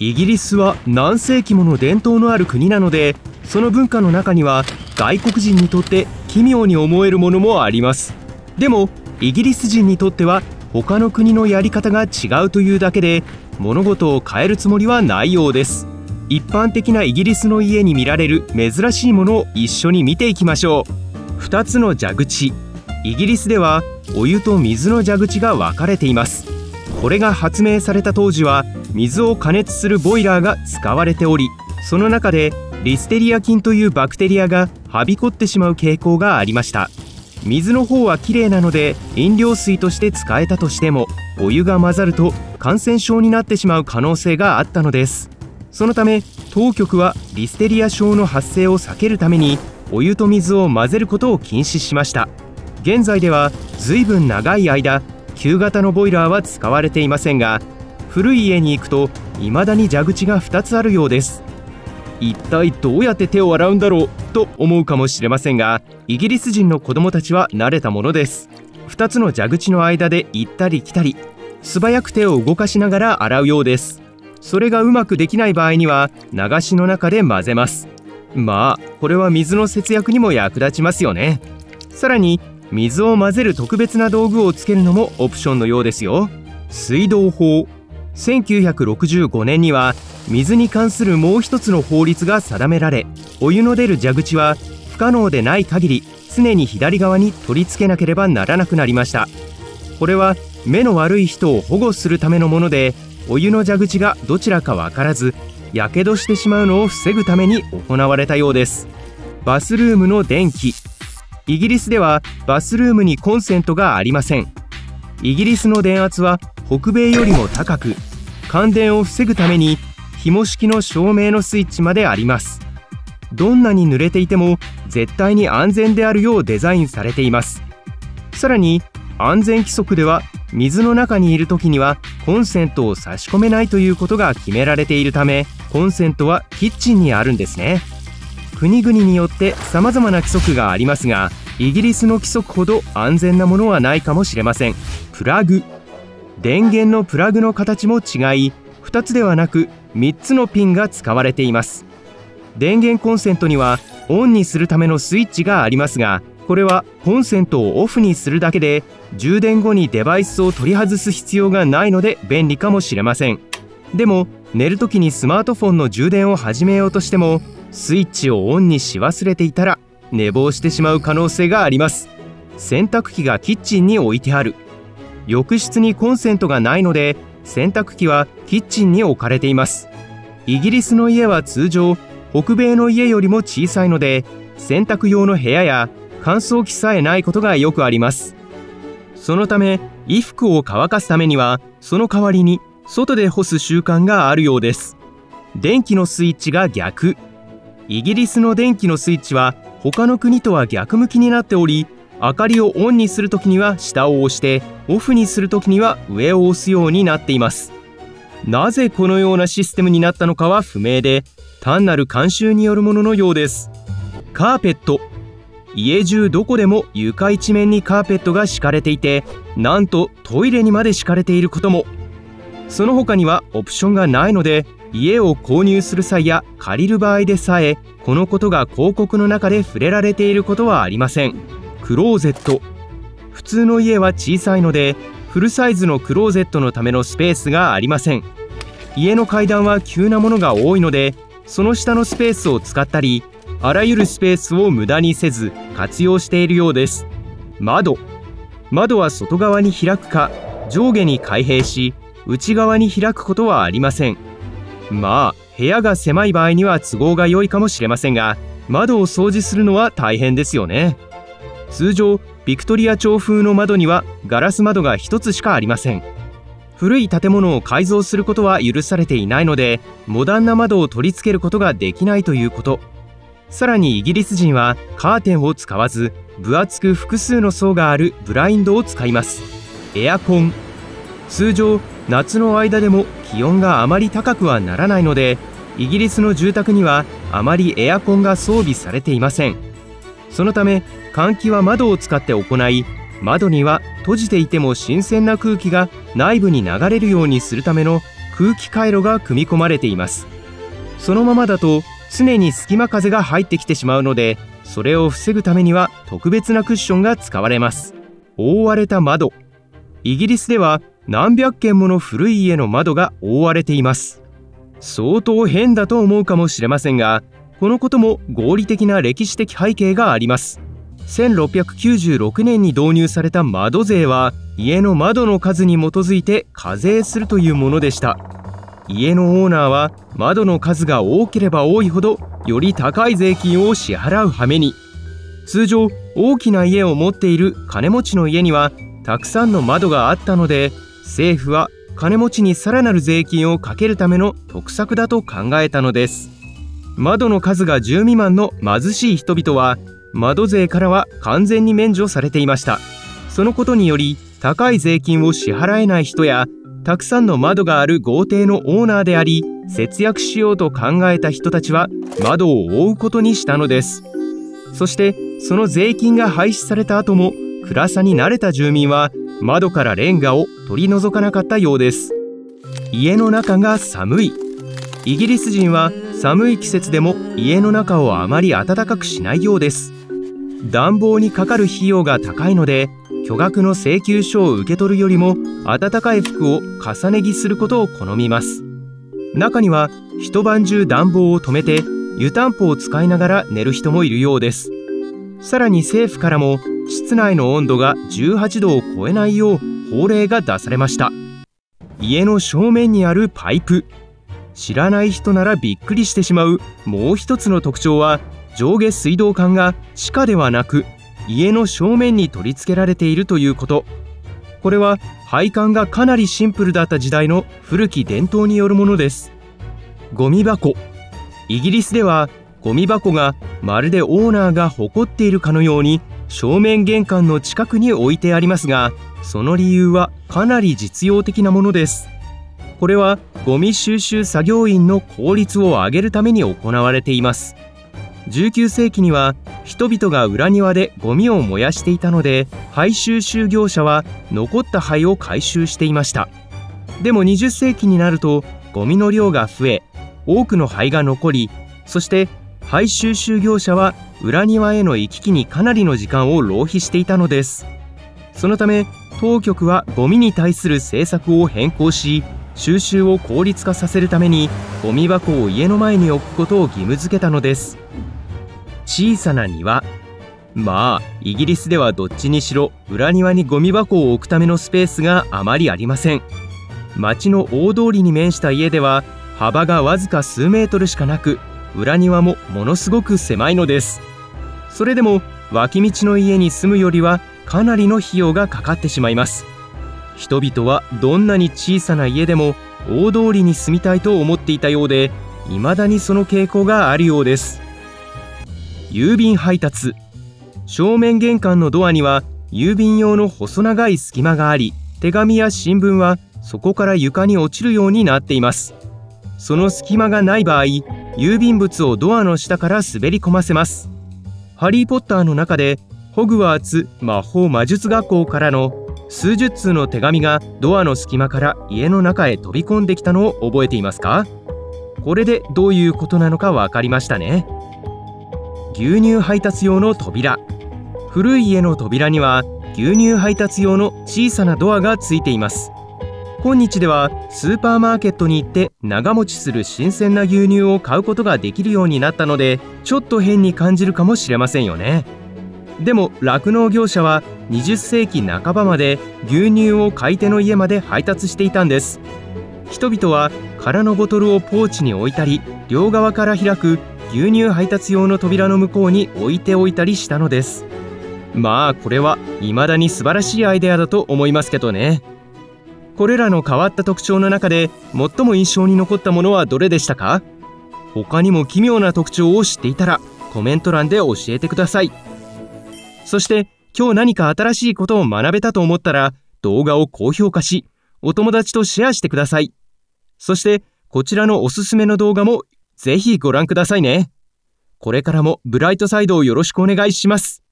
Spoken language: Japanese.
イギリスは何世紀もの伝統のある国なので、その文化の中には外国人にとって奇妙に思えるものもあります。でもイギリス人にとっては他の国のやり方が違うというだけで物事を変えるつもりはないようです。一般的なイギリスの家に見られる珍しいものを一緒に見ていきましょう。2つの蛇口。イギリスではお湯と水の蛇口が分かれています。これが発明された当時は水を加熱するボイラーが使われており、その中でリステリア菌というバクテリアがはびこってしまう傾向がありました。水の方はきれいなので飲料水として使えたとしても、お湯が混ざると感染症になってしまう可能性があったのです。そのため当局はリステリア症の発生を避けるためにお湯と水を混ぜることを禁止しました。現在では随分長い間旧型のボイラーは使われていませんが、古い家に行くと未だに蛇口が2つあるようです。一体どうやって手を洗うんだろうと思うかもしれませんが、イギリス人の子供たちは慣れたものです。2つの蛇口の間で行ったり来たり、素早く手を動かしながら洗うようです。それがうまくできない場合には流しの中で混ぜます。まあこれは水の節約にも役立ちますよね。さらに水を混ぜる特別な道具をつけるのもオプションのようですよ。水道法。1965年には水に関するもう一つの法律が定められ、お湯の出る蛇口は不可能でない限り常に左側に取り付けなければならなくなりました。これは目の悪い人を保護するためのもので、お湯の蛇口がどちらか分からずやけどしてしまうのを防ぐために行われたようです。バスルームの電気。イギリスではバスルームにコンセントがありません。イギリスの電圧は北米よりも高く、感電を防ぐために紐式の照明のスイッチまであります。どんなに濡れていても絶対に安全であるようデザインされています。さらに安全規則では水の中にいる時にはコンセントを差し込めないということが決められているため、コンセントはキッチンにあるんですね。国々によって様々な規則がありますが、イギリスの規則ほど安全なものはないかもしれません。プラグ。電源のプラグの形も違い、2つではなく3つのピンが使われています。電源コンセントにはオンにするためのスイッチがありますが、これはコンセントをオフにするだけで充電後にデバイスを取り外す必要がないので便利かもしれません。でも寝る時にスマートフォンの充電を始めようとしても、スイッチをオンにし忘れていたら寝坊してしまう可能性があります。洗濯機がキッチンに置いてある。浴室にコンセントがないので洗濯機はキッチンに置かれています。イギリスの家は通常北米の家よりも小さいので、洗濯用の部屋や乾燥機さえないことがよくあります。そのため衣服を乾かすためにはその代わりに外で干す習慣があるようです。電気のスイッチが逆。イギリスの電気のスイッチは他の国とは逆向きになっており、明かりをオンにするときには下を押して、オフにするときには上を押すようになっています。なぜこのようなシステムになったのかは不明で、単なる慣習によるもののようです。カーペット。家中どこでも床一面にカーペットが敷かれていて、なんとトイレにまで敷かれていることも。その他にはオプションがないので、家を購入する際や借りる場合でさえこのことが広告の中で触れられていることはありません。クローゼット。普通の家は小さいのでフルサイズのクローゼットのためのスペースがありません。家の階段は急なものが多いので、その下のスペースを使ったり、あらゆるスペースを無駄にせず活用しているようです。窓は外側に開くか上下に開閉し、内側に開くことはありません。まあ部屋が狭い場合には都合が良いかもしれませんが、窓を掃除するのは大変ですよね。通常ビクトリア朝風の窓にはガラス窓が1つしかありません。古い建物を改造することは許されていないので、モダンな窓を取り付けることができないということ。さらにイギリス人はカーテンを使わず、分厚く複数の層があるブラインドを使います。エアコン。通常夏の間でも気温があまり高くはならないので、イギリスの住宅にはあまりエアコンが装備されていません。そのため換気は窓を使って行い、窓には閉じていても新鮮な空気が内部に流れるようにするための空気回路が組み込まれています。そのままだと常に隙間風が入ってきてしまうので、それを防ぐためには特別なクッションが使われます。覆われた窓。イギリスでは何百軒もの古い家の窓が覆われています。相当変だと思うかもしれませんが、このことも合理的な歴史的背景があります。1696年に導入された窓税は、家の窓の数に基づいて課税するというものでした。家のオーナーは窓の数が多ければ多いほどより高い税金を支払う羽目に。通常大きな家を持っている金持ちの家にはたくさんの窓があったので、政府は金持ちにさらなる税金をかけるための得策だと考えたのです。窓の数が10未満の貧しい人々は窓税からは完全に免除されていました。そのことにより高い税金を支払えない人や、たくさんの窓がある豪邸のオーナーであり、節約しようと考えた人たちは窓を覆うことにしたのです。そしてその税金が廃止された後も、暗さに慣れた住民は窓からレンガを取り除かなかったようです。家の中が寒い。イギリス人は寒い季節でも家の中をあまり暖かくしないようです。暖房にかかる費用が高いので、巨額の請求書を受け取るよりも暖かい服を重ね着することを好みます。中には一晩中暖房を止めて湯たんぽを使いながら寝る人もいるようです。さらに政府からも室内の温度が18度を超えないよう法令が出されました。家の正面にあるパイプ。知らない人ならびっくりしてしまうもう一つの特徴は、上下水道管が地下ではなく家の正面に取り付けられているということ。これは配管がかなりシンプルだった時代の古き伝統によるものです。ゴミ箱。イギリスではゴミ箱がまるでオーナーが誇っているかのように正面玄関の近くに置いてありますが、その理由はかなり実用的なものです。これはゴミ収集作業員の効率を上げるために行われています。19世紀には人々が裏庭でゴミを燃やしていたので、灰収集業者は残った灰を回収していました。でも20世紀になるとゴミの量が増え、多くの灰が残り、そして灰収集業者は裏庭への行き来にかなりの時間を浪費していたのです。そのため当局はゴミに対する政策を変更し、収集を効率化させるためにゴミ箱を家の前に置くことを義務付けたのです。小さな庭。まあイギリスではどっちにしろ裏庭にゴミ箱を置くためのスペースがあまりありません。町の大通りに面した家では幅がわずか数メートルしかなく、裏庭もものすごく狭いのです。それでも脇道の家に住むよりはかなりの費用がかかってしまいます。人々はどんなに小さな家でも大通りに住みたいと思っていたようで、未だにその傾向があるようです。郵便配達。正面玄関のドアには郵便用の細長い隙間があり、手紙や新聞はそこから床に落ちるようになっています。その隙間がない場合、郵便物をドアの下から滑り込ませます。ハリー・ポッターの中でホグワーツ魔法魔術学校からの数十通の手紙がドアの隙間から家の中へ飛び込んできたのを覚えていますか？これでどういうことなのか分かりましたね。牛乳配達用の扉。古い家の扉には牛乳配達用の小さなドアがついています。今日ではスーパーマーケットに行って長持ちする新鮮な牛乳を買うことができるようになったので、ちょっと変に感じるかもしれませんよね。でも酪農業者は20世紀半ばまで牛乳を買い手の家まで配達していたんです。人々は空のボトルをポーチに置いたり、両側から開く牛乳配達用の扉の向こうに置いておいたりしたのです。まあこれは未だに素晴らしいアイデアだと思いますけどね。これらの変わった特徴の中で最も印象に残ったものはどれでしたか？他にも奇妙な特徴を知っていたらコメント欄で教えてください。そして今日何か新しいことを学べたと思ったら動画を高評価し、お友達とシェアしてください。そしてこちらのおすすめの動画もぜひご覧くださいね。これからもブライトサイドをよろしくお願いします。